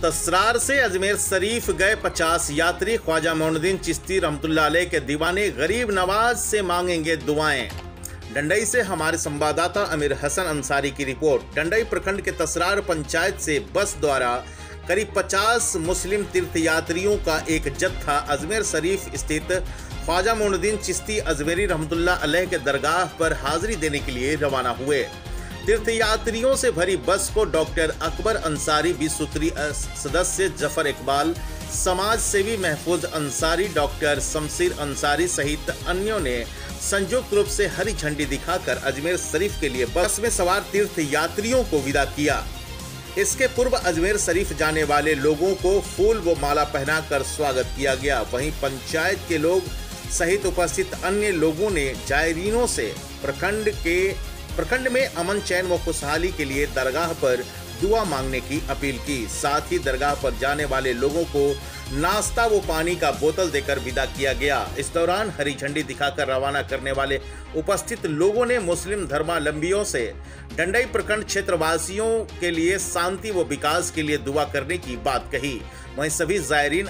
तसरार से अजमेर शरीफ गए 50 यात्री ख्वाजा मोइनुद्दीन चिश्ती रहमतुल्लाह अलैह के दीवाने गरीब नवाज से मांगेंगे दुआएं। डंडई से हमारे संवाददाता अमीर हसन अंसारी की रिपोर्ट। डंडई प्रखंड के तसरार पंचायत से बस द्वारा करीब 50 मुस्लिम तीर्थयात्रियों का एक जत्था अजमेर शरीफ स्थित ख्वाजा मोइनुद्दीन चिश्ती अजमेरी रहमतुल्लाह अलैह के दरगाह पर हाजिरी देने के लिए रवाना हुए। तीर्थयात्रियों से भरी बस को डॉक्टर अकबर अंसारी, विश्व सूत्री सदस्य जफर इकबाल, समाज सेवी महफूज अंसारी, डॉक्टर शमशीर अंसारी सहित अन्यों ने संयुक्त रूप से हरी झंडी दिखाकर अजमेर शरीफ के लिए बस में सवार तीर्थयात्रियों को विदा किया। इसके पूर्व अजमेर शरीफ जाने वाले लोगों को फूल व माला पहनाकर स्वागत किया गया। वहीं पंचायत के लोग सहित उपस्थित अन्य लोगों ने जायरीनों से प्रखंड में अमन चैन व खुशहाली के लिए दरगाह पर दुआ मांगने की अपील की। साथ ही दरगाह पर जाने वाले लोगों को नाश्ता व पानी का बोतल देकर विदा किया गया। इस दौरान हरी झंडी दिखाकर रवाना करने वाले उपस्थित लोगों ने मुस्लिम धर्मावलंबियों से डंडई प्रखंड क्षेत्रवासियों के लिए शांति व विकास के लिए दुआ करने की बात कही। वहीं सभी जायरीन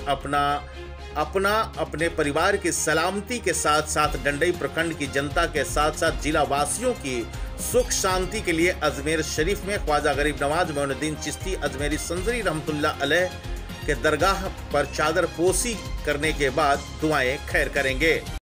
अपने परिवार की सलामती के साथ साथ डंडई प्रखंड की जनता के साथ साथ जिला वासियों की सुख शांति के लिए अजमेर शरीफ में ख्वाजा गरीब नवाज मोइनुद्दीन चिश्ती अजमेरी संजरी रहमतुल्लाह अलैह के दरगाह पर चादर पोशी करने के बाद दुआएं खैर करेंगे।